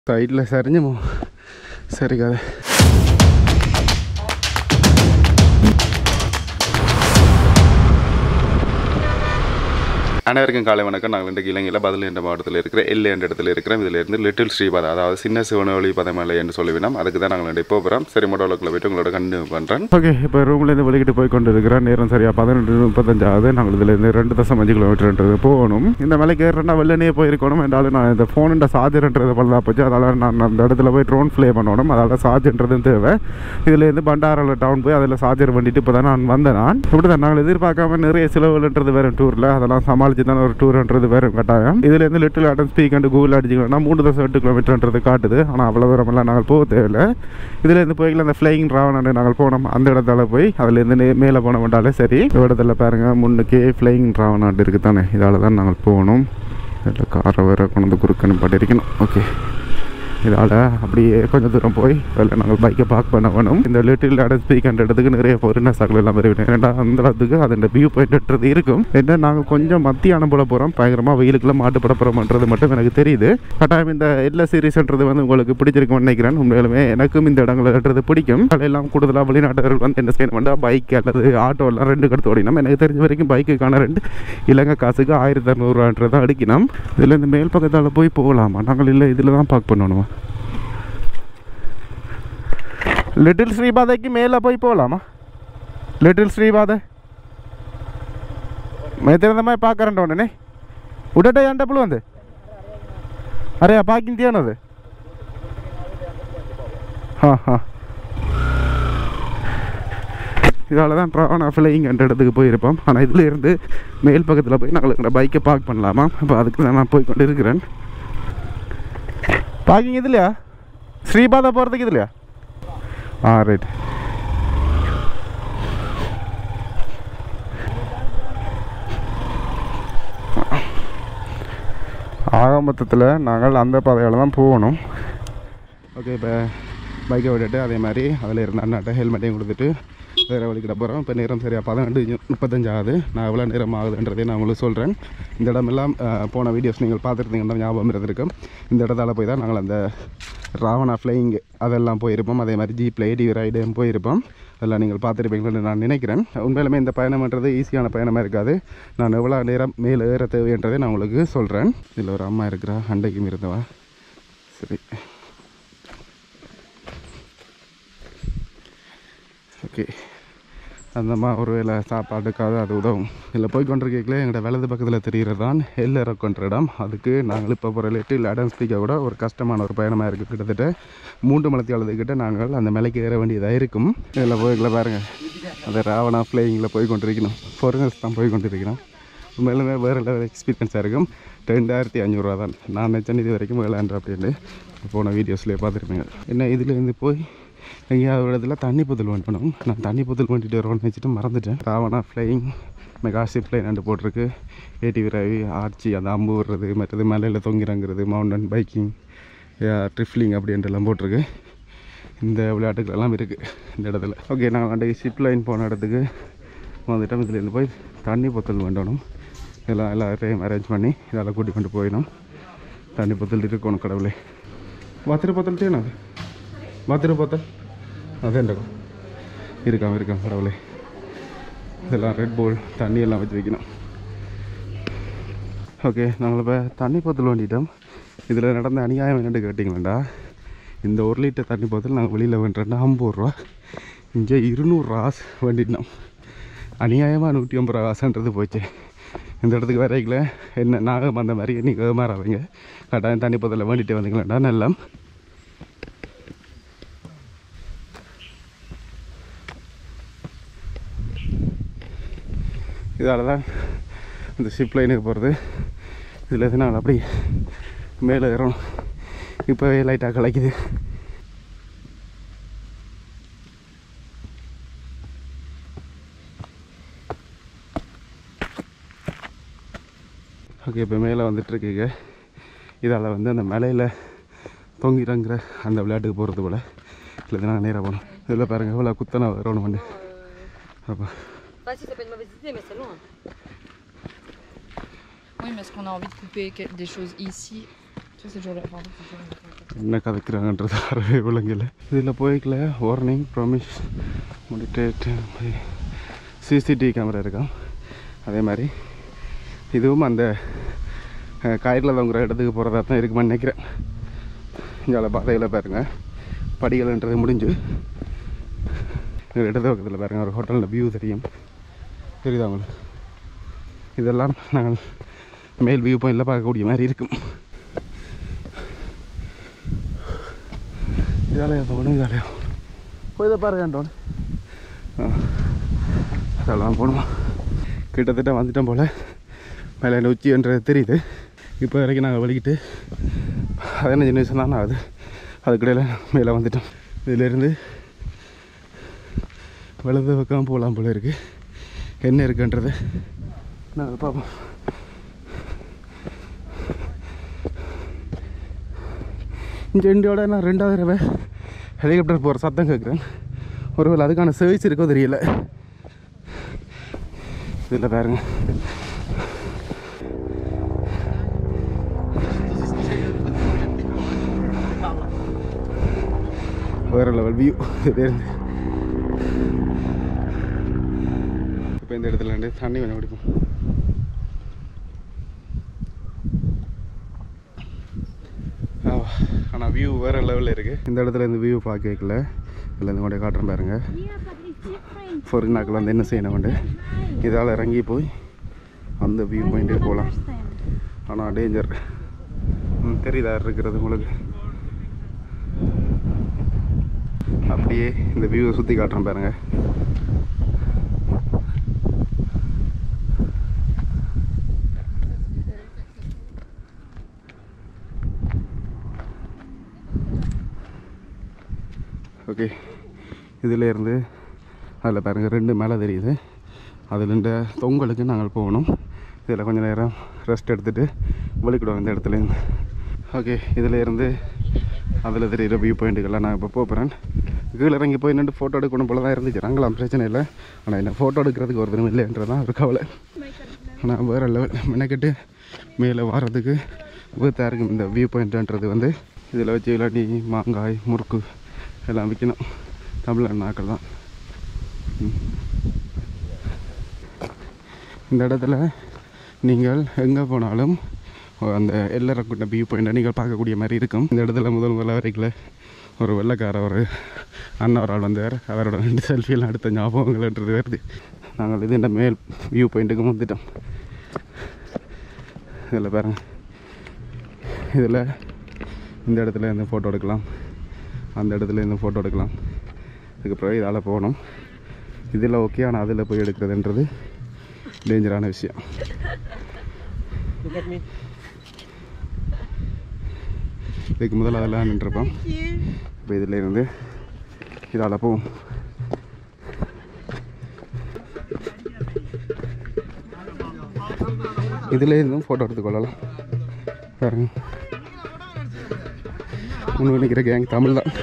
சைடில் சரிஞ்சுமோ சரி கதை. அனைவருக்கும் காலை வணக்கம். நாங்கள் இன்றைக்கு இலங்கையில் பதில் என்ற மாவட்டத்தில் இருக்கிற எல்லை என்ற இடத்துல இருக்கிறோம். இதிலிருந்து லிட்டில் ஸ்ரீபாதை, அதாவது சின்ன சிவனொளி பதமலை என்று சொல்லிவினோம். அதுக்கு தான் நாங்கள் இப்போ போகிறோம். சரி, மோட்டோவில் போய்ட்டு உங்களோட கண்டினியூ பண்ணுறேன். ஓகே, இப்போ ரூம்லேருந்து வெளிக்கிட்டு போய் கொண்டு இருக்கிறோம். நேரம் சரியாக 18:35. நாங்கள் இதிலேருந்து 2.5 கிலோமீட்டர்ன்றது போகணும். இந்த மலைக்கு ஏறனா வெள்ளனே போயிருக்கணும். என்றாலும் நான் இந்த ஃபோனுன்ற சார்ஜர்ன்றது பலதாக போச்சு. அதனால் நான் அந்த இடத்துல போய் ட்ரோன் ஃப்ளே பண்ணணும். அதால் சார்ஜர்ன்றதும் தேவை. இதுலேருந்து பண்டாரில் டவுன் போய் அதில் சார்ஜர் பண்ணிட்டு இப்போ தான் நான் வந்தேன். இப்படி தான் நாங்கள் எதிர்பார்க்காம நிறைய செலவுன்றது வேறு டூரில் அதெல்லாம் சமாளித்து தான் ஒரு டூர்ன்றது வேறு கட்டாயம். இதுலேருந்து little garden speak and Google அடிச்சிங்கன்னா 3.8 கிலோமீட்டர்ன்றது காட்டுது. ஆனால் அவ்வளோ தூரமெல்லாம் நாங்கள் போக தேவையில்லை. இதுலேருந்து போய்க்கல அந்த ஃப்ளையிங் ராவன் நாங்கள் போனோம். அந்த இடத்துல போய் அதிலேருந்து மேலே போனோம்னாலே சரி. இந்த இடத்துல பாருங்கள், முன்னுக்கே ஃப்ளையிங் ராவன் நாட்டு இருக்குது தானே, இதால் தான் நாங்கள் போகணும். இதில் காரை வேறு கொண்டு வந்து குறுக்கணும் பாட்டிருக்கணும். ஓகே, இதால் அப்படியே கொஞ்சம் தூரம் போய் அதில் நாங்கள் பைக்கை பார்க் பண்ண வேணும். இந்த லிட்டில் கார்டன் ஸ்பீக் அண்ட் இடத்துக்கு நிறைய ஃபாரினர்ஸ்கள் எல்லாம் வருவேன். ஏன்னா அந்த இடத்துக்கு அது வியூ பாயிண்ட்ன்றது இருக்கும். ஏன்னா நாங்கள் கொஞ்சம் மத்தியானம் போல போகிறோம். பயங்கரமாக வெயிலுக்குள்ள மாட்டுப்பட போகிறோம்ன்றது மட்டும் எனக்கு தெரியுது. கட்டாயம் இந்த எல்லா சீரீஸ்ன்றது வந்து உங்களுக்கு பிடிச்சிருக்கும்னு நினைக்கிறேன். உண்மையிலுமே எனக்கும் இந்த இடங்கள்ன்றது பிடிக்கும். அதெல்லாம் கூடுதலாக வெளிநாட்டவர்கள் வந்து என்ன செய்யணும் வேண்டாம், பைக் அல்லது ஆட்டோ எல்லாம் ரெண்டு கடத்து ஓடினோம். எனக்கு தெரிஞ்ச வரைக்கும் பைக்குக்கான ரெண்டு இலங்கை காசுக்கு 1600 ரூபான்றதை அடிக்கணும். இதில் இந்த மேல் பக்கத்தால் போய் போகலாமா? நாங்கள் இல்லை, இதில் தான் பார்க் பண்ணணுமா? லிட்டில் ஸ்ரீபாதைக்கு மேலே போய் போகலாமா? லிட்டில் ஸ்ரீபாதை திறந்த மாதிரி பார்க்குறேன்ட்ட உடனே உடட்டே என் டப்புள் வந்து அரையா பார்க்கிங் தியானது. இதால் தான் ட்ராவன் ஃப்ளையிங் என்ற இடத்துக்கு போயிருப்போம். ஆனால் இதில் இருந்து மேல் பக்கத்தில் போய் நாங்கள் பைக்கை பார்க் பண்ணலாமா? அப்போ அதுக்கு தான் நான் போய் கொண்டு இருக்கிறேன். பார்க்கிங் இது இல்லையா? ஸ்ரீபாதை போகிறதுக்கு இது இல்லையா? ரைட். ஆரம்பத்தில் நாங்கள் அந்த பாதையில் தான் போகணும். ஓகே, இப்போ பைக்கை விட்டுட்டு அதே மாதிரி அதில் இருந்த அண்ணாட்ட ஹெல்மெட்டையும் கொடுத்துட்டு வேறு வழிக்கிட்ட போகிறோம். இப்போ நேரம் சரியாக 12:35 ஆகுது. நான் எவ்வளோ நேரம் ஆகுதுன்றதே நான் உங்களுக்கு சொல்கிறேன். இந்த இடமெல்லாம் போன வீடியோஸ் நீங்கள் பார்த்துருந்தீங்கன்னா ஞாபகம் இருந்திருக்கும். இந்த இடத்தால் போய் தான் நாங்கள் அந்த ராவணா ஃப்ளையிங் அதெல்லாம் போயிருப்போம். அதே மாதிரி ஜீப்பில் ஏடி ரைடும் போயிருப்போம். அதெல்லாம் நீங்கள் பார்த்துருப்பீங்கன்னு நான் நினைக்கிறேன். உண்மையிலுமே இந்த பயணம்ன்றது ஈஸியான பயணமாக இருக்காது. நான் எவ்வளோ நேரம் மேலே ஏற தேவைன்றதை நான் உங்களுக்கு சொல்கிறேன். இதில் ஒரு அம்மா இருக்கிறா, அண்டைக்கும் இருந்தவா. சரி, ஓகே. அந்தம்மா ஒரு வேளை சாப்பாட்டுக்காக அது உதவும். இதில் போய் கொண்டிருக்கீங்களே எங்களோட வலது பக்கத்தில் தெரிகிறது தான் எல்லறக்கொன்ற இடம். அதுக்கு நாங்கள் இப்போ போகிற லிட்டில் கார்டன் ஸ்பீக்கை கூட ஒரு கஷ்டமான ஒரு பயணமாக இருக்குது. கிட்டத்தட்ட 3 மணித்தியாலத்துக்கிட்ட நாங்கள் அந்த மலைக்கு ஏற வேண்டியதாக இருக்கும். இதில் போய்களை பாருங்கள், அந்த ராவணா ஃப்ளையிங்கில் போய் கொண்டிருக்கணும். ஃபாரினர்ஸ் தான் போய் கொண்டிருக்கிறோம். உண்மையிலுமே வேறு லெவல் எக்ஸ்பீரியன்ஸாக இருக்கும். 2500 ரூபா தான். நான் நினச்சேன் இது வரைக்கும் வேளாண்டு அப்படின்னு போன வீடியோஸ்லேயே பார்த்துருப்பீங்க. என்ன இதுலேருந்து போய் எங்கேயாவது இடத்துல தண்ணி புதல் வேண்டணும். நான் தண்ணி புதல் வேண்டிட்டு வருவோன்னு வச்சுட்டு மறந்துட்டேன். ராவணா ஃப்ளையிங் மெகாஷிப் ஃப்ளைன் ரெண்டு போட்டிருக்கு. ஏடிவி ரவி ஆர்ச்சி, அந்த அம்பு விடுறது, மற்றது மலையில் தொங்கிறங்கிறது, மவுண்டன் பைக்கிங், ட்ரிஃப்லிங் அப்படின்றலாம் போட்டிருக்கு. இந்த விளையாட்டுகளெல்லாம் இருக்குது இந்த இடத்துல. ஓகே, நாங்கள் அன்றைக்கு ஷிப் லைன் போன இடத்துக்கு வந்துட்டோம். இதுலேருந்து போய் தண்ணி பொத்தல் வேண்டணும். இதெல்லாம் எல்லாத்தையும் அரேஞ்ச் பண்ணி இதெல்லாம் கூட்டி கொண்டு போயிடணும். தண்ணி பொத்தல் இருக்கணும். கடவுளே, வாத்திர பொத்தல் தேனா? வாத்திர பொத்தல் அதேண்டா இருக்காம கடவுளே. இதெல்லாம் ரெட் போல் தண்ணியெல்லாம் வச்சு வைக்கணும். ஓகே, நாங்கள் இப்போ தண்ணி பொத்தல் வேண்டிட்டோம். இதில் நடந்த அநியாயம் என்னென்னு கேட்டிங்களேண்டா, இந்த 1 லிட்டர் தண்ணி பொத்தல் நாங்கள் வெளியில் வேண்டுறோன்னா 50 ரூபா. இங்கே 200 ராஸ் வேண்டிட்டோம். அநியாயமாக 150 ராசுன்றது போச்சு. இந்த இடத்துக்கு வரைக்கல என்ன நாகம் அந்த மாதிரி நீங்கள் மாறாதீங்க. கட்டாயம் தண்ணி பொத்தலை வேண்டிட்டு வந்தீங்களேண்டா நல்லா. இதால் தான் இந்த ஷிப் லைனுக்கு போகிறது. இதில் எது நாங்கள் அப்படி மேலே ஏறணும். இப்போவே லைட்டாக கலைக்குது. ஓகே, இப்போ மேலே வந்துட்டுருக்கீங்க. இதால் வந்து அந்த மலையில் தொங்கிறங்கிற அந்த விளையாட்டுக்கு போகிறது போல். இல்லை நாங்கள் நேராக போகணும். இதில் பாருங்கள் இவ்வளோ குத்தனை வரணும் பண்ணு. அப்போ si ça peut être une mauvaise idée, mais c'est loin. Oui, mais est-ce qu'on a envie de couper des choses ici? Ça, c'est toujours le. என்ன கதைக்கிறாங்கன்றது அறவே விளங்கல. இதில் போய்க்கல warning premises monitored CCTV camera இருக்கான். அதே மாதிரி இதுவும் அந்த கயிறில் தங்குற இடத்துக்கு போகிறதா தான் இருக்குமான்னு நினைக்கிறேன். இங்கே பாதையில் பாருங்கள் படிகள்ன்றது முடிஞ்சு இடது பக்கத்தில் பாருங்கள் ஒரு ஹோட்டலில் வியூ தெரியும். தெரியுதா உங்களுக்கு? இதெல்லாம் நாங்கள் மேல் வியூ பாயிண்டில் பார்க்கக்கூடிய மாதிரி இருக்கும். இதாலையா போகணும், இதாலையா போய் இதை பாருங்கண்டோன்னு அதெல்லாம் போகணுமா. கிட்டத்தட்ட வந்துட்டோம் போல். மேலே என்ன உச்சின்றது தெரியுது. இப்போ வரைக்கும் நாங்கள் வலிக்கிட்டு 15 நிமிஷம் தான் ஆகுது. அதுக்கிடையில் மேலே வந்துட்டோம். இதிலேருந்து வலது பக்கம் போகலாம் போல இருக்குது. என்ன இருக்குன்றது நாங்கள் பார்ப்போம். இங்கே இந்தியோட நான் 2வது தடவை ஹெலிகாப்டர் போகிற சத்தம் கேட்குறேன். ஒருவேளை அதுக்கான சர்வீஸ் இருக்கோ தெரியல. இதில் பாருங்க வேறு லெவல் வியூ. இருந்து இப்போ இந்த இடத்துல இருந்து தண்ணி கொஞ்சம் குடிப்போம். ஆனால் வியூ வேறு லெவலில் இருக்குது. இந்த இடத்துல இந்த வியூ பார்க்க வைக்கல. இதில் இருந்து கொண்டே காட்டுறேன் பாருங்க. ஃபொரினாக்கள் வந்து என்ன செய்யணும் கொண்டு இதால் இறங்கி போய் அந்த வியூ பாயிண்டே போகலாம். ஆனால் டேஞ்சர் தெரியுதா இருக்கிறது உங்களுக்கு? அப்படியே இந்த வியூவை சுற்றி காட்டுறேன் பாருங்கள். ஓகே, இதில் இருந்து அதில் பாருங்கள் 2 மேலே தெரியுது. அதில் 2 தொங்கலுக்கு நாங்கள் போகணும். இதில் கொஞ்சம் நேரம் ரெஸ்ட் எடுத்துகிட்டு வலிக்கிடுவோம் இந்த இடத்துலேருந்து. ஓகே, இதில் இருந்து அதில் தெரிகிற வியூ பாயிண்ட்டுக்கெல்லாம் நான் இப்போ போகிறேன். கீழே இறங்கி போய் நின்று ஃபோட்டோ எடுக்கணும் போல தான் இருந்துச்சு. நாங்களாம் பிரச்சனை இல்லை. ஆனால் என்ன ஃபோட்டோ எடுக்கிறதுக்கு ஒரு தினம் இல்லைன்றதான் ஒரு கவலை. ஆனால் வேறு லெவல் மெனக்கெட்டு மேலே வர்றதுக்கு வீத்தாக இருக்கும் இந்த வியூ பாயிண்ட்டுன்றது வந்து. இதில் வச்சு இல்லாட்டி மாங்காய் முறுக்கு எல்லாம் விற்கணும். தமிழ்நாடு நாக்கள் தான். இந்த இடத்துல நீங்கள் எங்கே போனாலும் அந்த எல்லரைக்குண்ட வியூ பாயிண்ட்டை நீங்கள் பார்க்கக்கூடிய மாதிரி இருக்கும். இந்த இடத்துல முதல்ல வரைக்கும் ஒரு வெள்ளைக்கார ஒரு அண்ணன் ஒரு ஆள் வந்தார். அவரோட 2 செல்ஃபியெல்லாம் எடுத்த ஞாபகங்கள்ன்றது வருது. நாங்கள் இது இந்த மேல் வியூ பாயிண்ட்டுக்கு வந்துட்டோம். இதில் பாருங்கள், இதில் இந்த இடத்துல இருந்து ஃபோட்டோ எடுக்கலாம், அந்த இடத்துல இருந்து ஃபோட்டோ எடுக்கலாம். அதுக்கப்புறம் இதால் போகணும். இதில் ஓகே. ஆனால் அதில் போய் எடுக்கிறதுன்றது டேஞ்சரான விஷயம். இதுக்கு முதல்ல அதெல்லாம் நின்றுருப்போம். இப்போ இதில் இருந்து இதால் போவோம். இதில் இருந்தும் ஃபோட்டோ எடுத்துக்கொள்ளலாம். பாருங்க, முன்னு நிற்கிற கேங் தமிழ் தான்.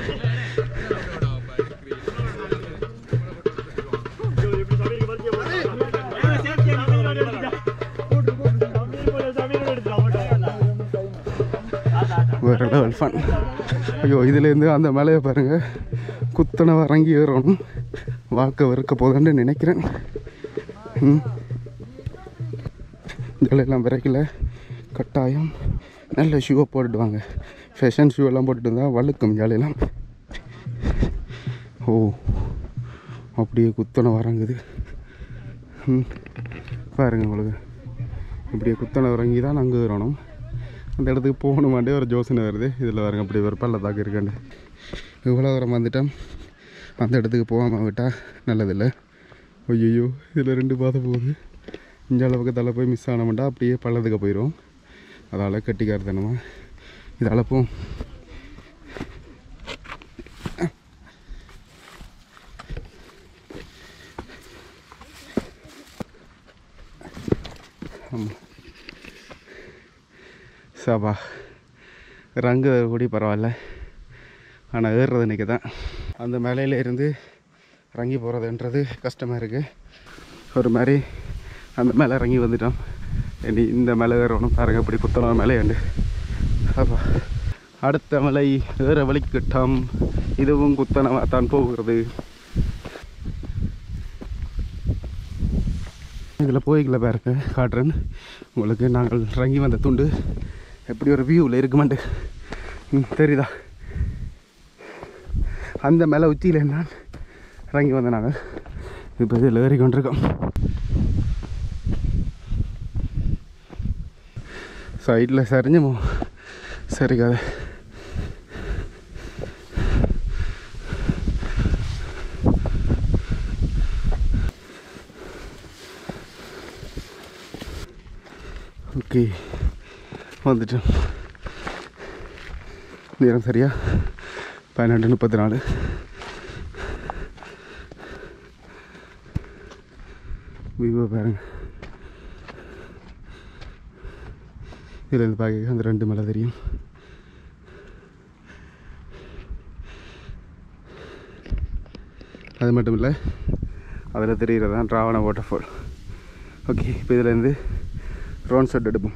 வேறு லெவல் ஃபன். ஐயோ, இதுலேருந்து அந்த மலையை பாருங்கள். குத்தனை இறங்கி ஏறணும். வாழ்க்கை வெறுக்க போதுன்னு நினைக்கிறேன். இதெல்லாம் விரைக்கல. கட்டாயம் நல்ல ஷூவை போட்டுடுவாங்க. ஃபேஷன் ஷூ எல்லாம் போட்டுட்டு இருந்தால் வழுக்கும் ஜாலியெல்லாம். ஓ, அப்படியே குத்தனை வரங்குது. பாருங்க உங்களுக்கு, இப்படியே குத்தனை இறங்கி தான் நாங்கள் ஏறணும். அந்த இடத்துக்கு போகணுமாண்டே ஒரு யோசனை வருது. இதில் பாருங்க, அப்படி ஒரு பள்ளத்தாக்கு இருக்காண்டு. இவ்வளோ தூரம் வந்துட்டோம். அந்த இடத்துக்கு போகாமல் விட்டால் நல்லதில்லை. ஐயோ, இதில் 2 பாதை போகுது. இந்த அளவுக்கு தலை போய் மிஸ் ஆனோம்டா அப்படியே பள்ளத்துக்கு போயிடும். அதால் கட்டிக்காரத்தனமா இதால் போகும். ஆமாம், சாபா ரங்கு கூடி பரவாயில்ல. ஆனால் ஏறுறது இன்றைக்கி தான். அந்த மலையில் இருந்து இறங்கி போகிறதுன்றது கஷ்டமாக இருக்குது. ஒரு மாதிரி அந்த மேலே இறங்கி வந்துட்டோம். இனி இந்த மேலே ஏறணும். பாருங்க, இப்படி குத்தலாம் மேலே ஏண்டு. அப்பா அடுத்த மலை ஏற வலிக்கட்டம். இதுவும் குத்தனமாக தான் போகிறது. இதில் போய்களை பாருங்க காட்டுறேன் உங்களுக்கு. நாங்கள் இறங்கி வந்த துண்டு எப்படி ஒரு வியூவில் இருக்குமாண்டு தெரியுதா? அந்த மேலே உச்சியில் என்ன இறங்கி வந்தேன் நாங்கள். இப்போ இதில் ஏறி கொண்டிருக்கோம். சைடில் சரிஞ்சுமோ சரிக்காது. ஓகே வந்துட்டோம். நேரம் சரியா 12:34. விவோ பாருங்க. இதுலேருந்து பார்க்க அந்த 2 மலை தெரியும். அது மட்டும் இல்லை, அதில் தெரிகிறதான் ராவண வாட்டர் ஃபால். ஓகே, இப்போ இதுலேருந்து ட்ரோன் ஷாட் எடுப்போம்.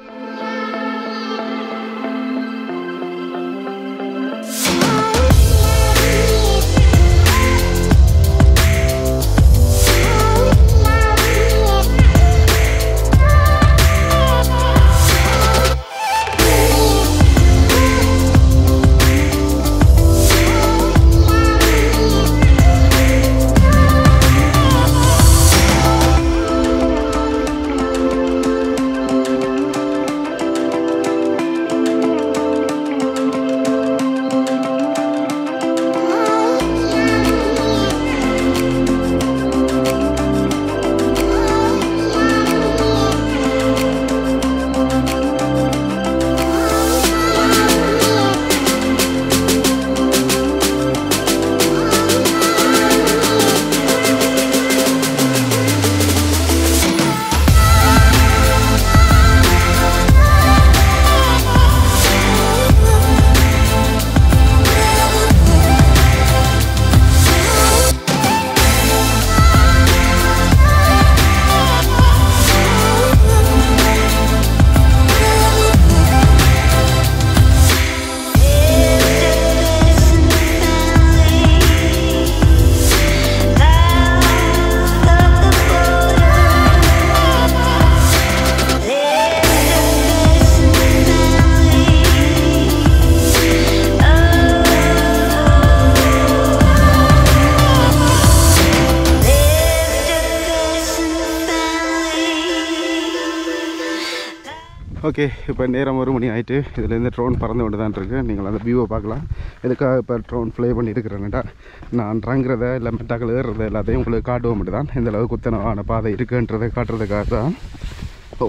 ஓகே, இப்போ நேரம் 1 மணி ஆகிட்டு. இதுலேருந்து ட்ரோன் பறந்து கொண்டு தான் இருக்குது. நீங்கள் அந்த வியூவை பார்க்கலாம். எதுக்காக இப்போ ட்ரோன் ஃப்ளை பண்ணியிருக்கிறேன்டா, நான் இறங்குறத இல்லை மெட்டாக்கள் ஏறுறத எல்லாத்தையும் உங்களுக்கு காட்டுவோம் மட்டும் தான். இந்த அளவு குத்தனமான பாதை இருக்குன்றதை காட்டுறதுக்காக தான். ஓ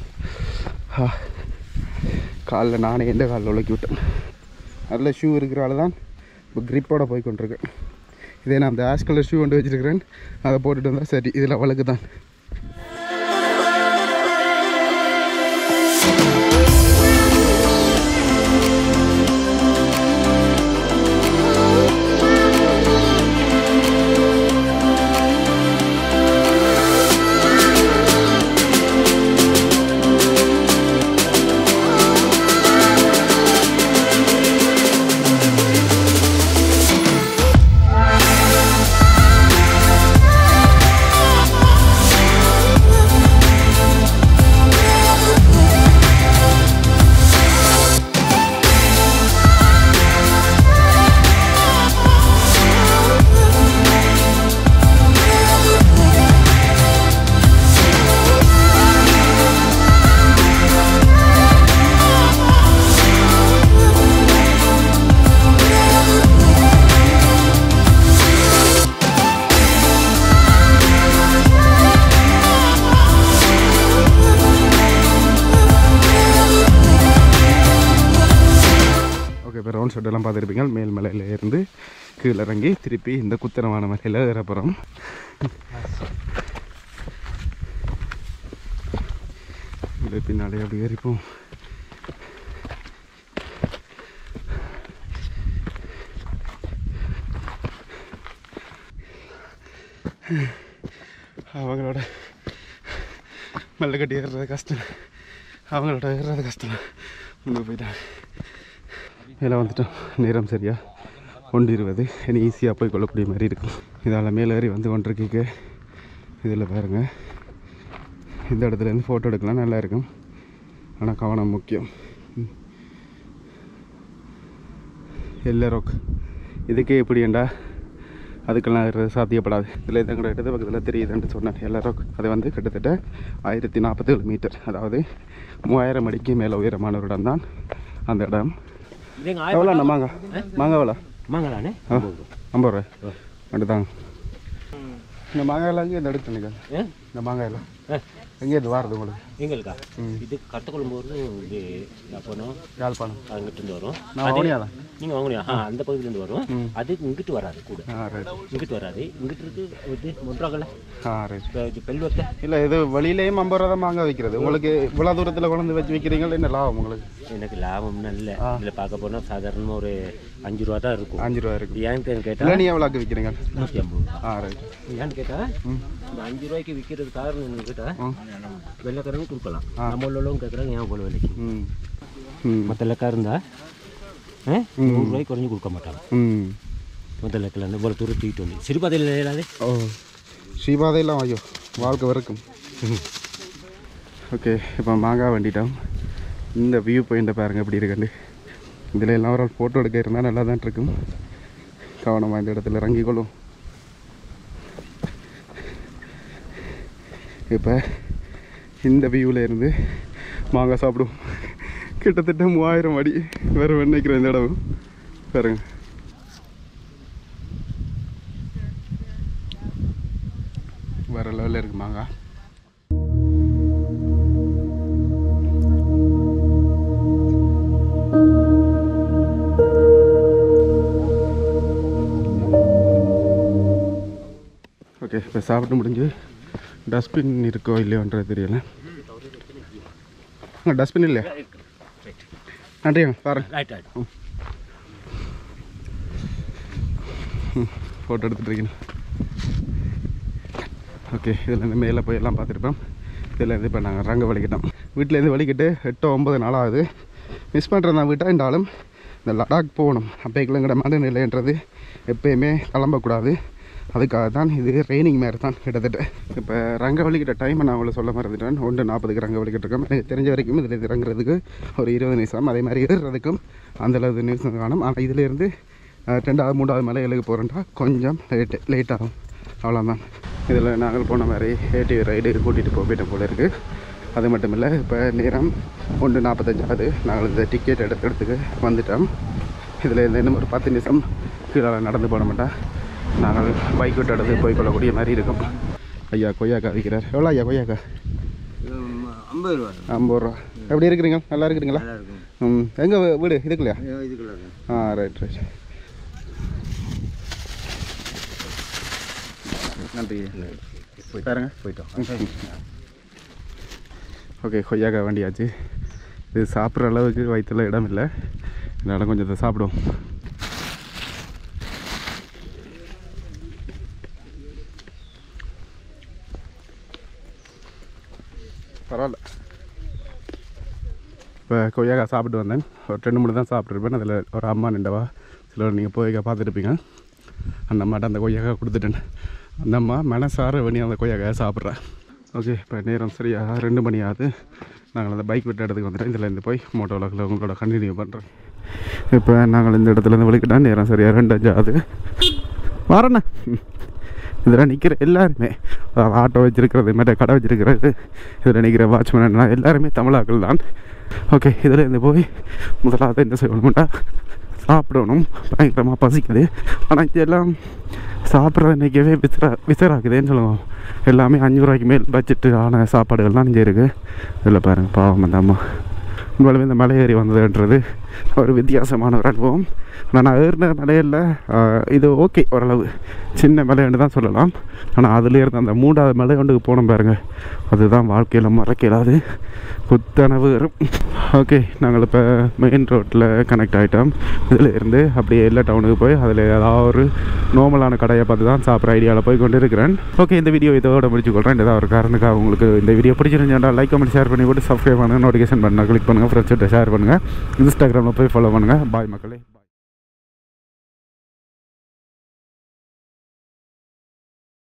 காலில் நானே எந்த காலில் உலக்கி விட்டேன். அதில் ஷூ இருக்கிறால தான் இப்போ க்ரிப்போடு போய் கொண்டிருக்கேன். இதே நான் அந்த ஆஷ் கலர் ஷூ கொண்டு வச்சுருக்கிறேன். அதை போட்டுட்டு வந்தால் சரி, இதில் அவளுக்கு தான். ரவுண்ட் ஷாட்டெல்லாம் பார்த்துருப்பீங்க. மேல் மலையில் இருந்து கீழே இறங்கி திருப்பி இந்த குத்தனமான மலையில் ஏறப்புறம் பின்னாலே அப்படி ஏறிப்போம். அவங்களோட மெல்ல கட்டி ஏறுறது கஷ்டம், அவங்களோட ஏறுறது கஷ்டம். முன்னே போயிட்டாங்க. மேலே வந்துட்டோம். நேரம் சரியா 1:20. இனி ஈஸியாக போய் கொள்ளக்கூடிய மாதிரி இருக்கும். இதால் மேலே ஏறி வந்து கொண்டிருக்கீங்க. இதில் பாருங்கள், இந்த இடத்துலேருந்து ஃபோட்டோ எடுக்கலாம், நல்லா இருக்கும். ஆனால் கவனம் முக்கியம். எல்லை ராக் இதுக்கே எப்படிண்டா அதுக்கெல்லாம் சாத்தியப்படாது. இதில் எங்கட இடத்து பக்கத்தில் தெரியுதுன்ட்டு சொன்னேன் எல்லை ராக். அது வந்து கிட்டத்தட்ட 1047 மீட்டர், அதாவது 3000 அடிக்கு மேலே உயரமான ஒரு இடம் தான் அந்த இடம். எவ்வளோண்ணா மாங்காய்? மாங்காய் எவ்வளோ? மாங்காய் 50 ரூபா மட்டும் தாங்க. இந்த மாங்காயெல்லாம் எங்கே இந்த எடுத்து நினைக்கிறேன். இந்த மாங்காயெல்லாம் எங்கே இது வாருது உங்களுக்கு? எங்களுக்கா இது கட்டக்குழம்பு வரும். இது போனோம் யாழ்ப்பாணம் அங்கிட்டு வரும். நான் வாங்கியாதான் நீங்கள் வாங்கினியா? அந்த பகுதியிலேருந்து வரும். அது இங்கிட்டு வராது கூட. இங்கிட்டு வராது. இங்கிட்டு இருக்கு இது மொன்றாகல. இது பெல்வத்தை இல்லை, இது வழியிலேயும் 50 ரூபா தான் மாங்காய் வைக்கிறது. உங்களுக்கு இவ்வளோ தூரத்தில் கொண்டு வச்சு வைக்கிறீங்களா? என்ன லாபம் உங்களுக்கு? எனக்கு லாபம்னு இல்லை. இதில் பார்க்க போனால் சாதாரணமாக ஒரு 5 ரூபா தான் இருக்கும். 5 ரூபா இருக்கும். ஏன்னு கேட்டால் நீ எவ்வளோக்கு விற்கிறீங்க? 150. ரைட். ஏன்னு கேட்டால் இந்த 5 ரூபாய்க்கு விற்கிறது காரணம் என்ன கேட்டால் வெள்ளைக்காரங்க கொடுக்கலாம். நம்ம உள்ளவங்க கேட்குறாங்க ஏன் போல விலைக்கு. மற்ற லெக்கா இருந்தால் 100 ரூபாய்க்கு குறைஞ்சி கொடுக்க மாட்டாங்க. மற்ற லெக்கில் இருந்து போல தூரம் தூக்கிட்டு வந்து சிறுபாதையில் இல்லாதே. ஓ, ஸ்ரீபாதையெல்லாம் ஐயோ வாழ்க்கை வரைக்கும். ஓகே, இப்போ மாங்காய் வண்டிட்டோம். இந்த வியூ பாயிண்ட்டை பாருங்கள் எப்படி இருக்குன்னு. இதில் எல்லாம் ஒரு ஃபோட்டோ எடுக்க இருந்தால் நல்லா தான் இருக்கும். கவனமாக இந்த இடத்துல இறங்கிக்கொள்ளும். இப்போ இந்த வியூவில் இருந்து மாங்காய் சாப்பிடும். கிட்டத்தட்ட 3000 அடி வேறு நினைக்கிறேன் இந்த இடம் பாருங்க. வேறு லெவலில் இருக்கு மாங்காய். ஓகே, இப்போ சாப்பிட்டு முடிஞ்சு டஸ்ட்பின் இருக்கோ இல்லையோன்றது தெரியல. டஸ்ட்பின் இல்லையா? நன்றிங்க, பாருங்க. ஃபோட்டோ எடுத்துகிட்டு இருக்கீங்க. ஓகே, இதுலேருந்து மேலே போய் எல்லாம் பார்த்துருப்போம். இதுலேருந்து இப்போ நாங்கள் ரங்க வலிக்கிட்டோம். வீட்டிலேருந்து வலிக்கிட்டு 8-9 நாள் ஆகுது. மிஸ் பண்ணுறது தான் வீட்டாக இருந்தாலும் இந்த லடாக் போகணும். அப்போக்கில் மனநிலைன்றது எப்போயுமே கிளம்பக்கூடாது. அதுக்காக தான் இது ரெய்னிங் மாதிரி தான் கிட்டத்தட்ட. இப்போ ரங்க வலிக்கிட்ட டைமை நான் உங்களுக்கு சொல்ல மறந்துட்டேன். 1:40க்கு ரங்க வலிக்கிட்டு இருக்கோம். எனக்கு தெரிஞ்ச வரைக்கும் இதில் இறங்குறதுக்கு ஒரு 20 நிமிஷம், அதே மாதிரி ஏறுறதுக்கும் அந்தளவு நிமிஷம் காணும். ஆனால் இதிலேருந்து 2வது 3வது மலை எழுக போகிறோம்டா கொஞ்சம் லேட் ஆகும், அவ்வளோதான். இதில் நாங்கள் போன மாதிரி ஏடிவி ரைடு கூட்டிகிட்டு போயிட்டோம் போல இருக்குது. அது மட்டும் இல்லை, இப்போ நேரம் 1:45 ஆகுது. நாங்கள் இந்த டிக்கெட் இடத்துக்கு வந்துட்டோம். இதில் இன்னும் ஒரு 10 நிமிஷம் கீழே நடந்து போன மாட்டோம். நாங்கள் பைக் விட்டு எடுத்து போய் கொள்ளக்கூடிய மாதிரி இருக்கும். ஐயா கொய்யாக்கா விற்கிறார். எவ்வளோ ஐயா கொய்யாக்கா? 50 ரூபா. 50 ரூபா. எப்படி இருக்கிறீங்க? நல்லா இருக்கிறீங்களா? எங்கே வீடு? இதுக்குலையா? ரைட். நன்றி. பாருங்க, போயிட்டோம். ஓகே, கொய்யாக்கா வண்டியாச்சு. இது சாப்பிட்ற அளவுக்கு வயிற்றுல இடம் இல்லை. இதனால் கொஞ்சம் இதை சாப்பிடுவோம். பரவாயில்ல. இப்போ கொய்யாக்கா சாப்பிட்டு வந்தேன். ஒரு 2-3 தான் சாப்பிட்ருப்பேன். அதில் ஒரு அம்மா நின்றவா சிலர் நீங்கள் போய்க்கா பார்த்துருப்பீங்க. அந்த அம்மாட்ட அந்த கொய்யாக்கா கொடுத்துட்டேன். அந்த அம்மா மனசார வேணி அந்த கொய்யாக்காயை சாப்பிட்றேன். ஓகே, இப்போ நேரம் சரியாக 2 மணி ஆகுது. நாங்கள் அந்த பைக் விட்ட இடத்துக்கு வந்துட்டோம். இதில் போய் மோட்டோ விளாக்கில் உங்களோட கண்டினியூ பண்ணுறேன். இப்போ நாங்கள் இந்த இடத்துலேருந்து வலிக்கிட்டோம். நேரம் சரியாக 2:05 ஆகுது. வரண்ணா, இதில் நிற்கிற எல்லாருமே ஆட்டோ வச்சுருக்கிறது, மற்ற கடை வச்சுருக்கிறது, இதில் நிற்கிற வாட்ச்மேன் எல்லாருமே தமிழாக்கள் தான். ஓகே, இதில் போய் முதலாவது என்ன செய்யணும்டா சாப்பிடணும். பயங்கரமாக பசிக்குது. ஆனால் இதெல்லாம் சாப்பிட்றது நினைக்கவே விசராக்குதுன்னு சொல்லுவோம். எல்லாமே 5 ரூபாய்க்கு மேல் பட்ஜெட்டு ஆன சாப்பாடுகள்லாம் இங்கே இருக்குது. இதில் பாருங்கள், பாவம் அந்த அம்மா உண்மையிலுமே இந்த மலை ஏறி வந்ததுன்றது ஒரு வித்தியாசமான ஒரு அனுபவம். நான் ஏறின மலையில் இது ஓகே ஓரளவு சின்ன மலைன்னு தான் சொல்லலாம். ஆனால் அதுலேருந்து அந்த 3வது மலை ஒன்றுக்கு போனோம் பாருங்க, அதுதான் வாழ்க்கையில் மறக்கலாது குத்தனவு வரும். ஓகே, நாங்கள் இப்போ மெயின் ரோட்டில் கனெக்ட் ஆகிட்டோம். இதில் இருந்து அப்படியே எல்லா டவுனுக்கு போய் அதில் ஏதாவது ஒரு நார்மலான கடையை பார்த்து தான் சாப்பிட்ற ஐடியாவில் போய் கொண்டு இருக்கிறேன். ஓகே, இந்த வீடியோ இதோட முடிச்சுக்கொள்கிறேன். ஏதாவது ஒரு காரணத்துக்காக உங்களுக்கு இந்த வீடியோ பிடிச்சிருந்துச்சுன்னா லைக் கமெண்ட் ஷேர் பண்ணி போட்டு சப்ஸ்கிரைப் பண்ணுங்கள், நோட்டிஃபிகேஷன் பண்ணால் கிளிக் பண்ணுங்கள், ஃப்ரெண்ட்ஸ்கிட்ட ஷேர் பண்ணுங்கள், இன்ஸ்டாகிராமில் போய் ஃபாலோ பண்ணுங்கள். பாய் மக்களே.